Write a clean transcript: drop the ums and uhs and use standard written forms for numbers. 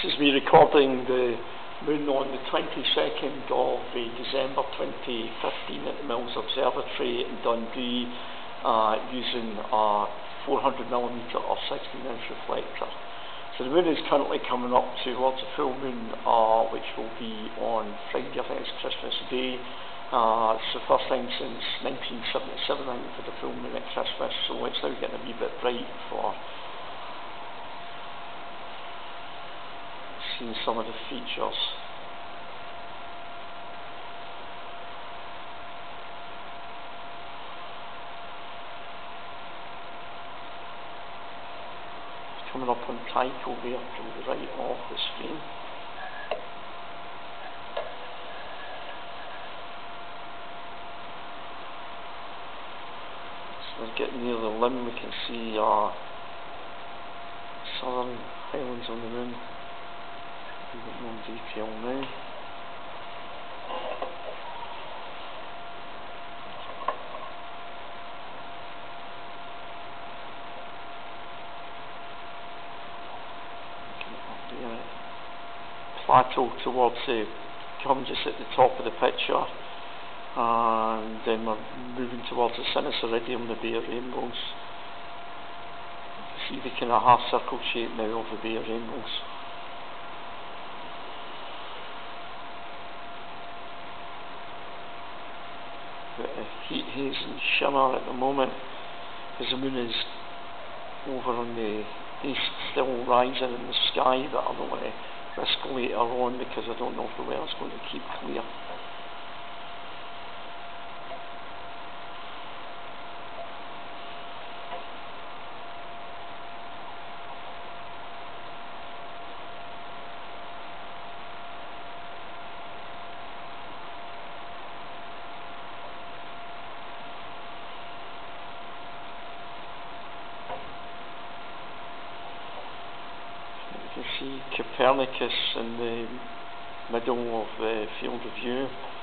This is me recording the moon on the 22nd of December 2015 at the Mills Observatory in Dundee using a 400mm or 16-inch reflector. So the moon is currently coming up towards a full moon, which will be on Friday, I think it's Christmas Day. It's the first time since 1977 I think we've had a full moon at Christmas, so it's now getting a wee bit bright for seeing some of the features. It's coming up on Tycho there to the right of the screen. So we're getting near the limb, we can see southern highlands on the moon. A bit more detail now. Plateau towards the come just at the top of the picture, and then we're moving towards the Sinus Iridium, the Bay of Rainbows. You can see the kind of half circle shape now of the Bay of Rainbows. A heat haze and shimmer at the moment because the moon is over on the east, still rising in the sky, but I don't want to risk later on because I don't know if the weather's going to keep clear. You can see Copernicus in the middle of the field of view.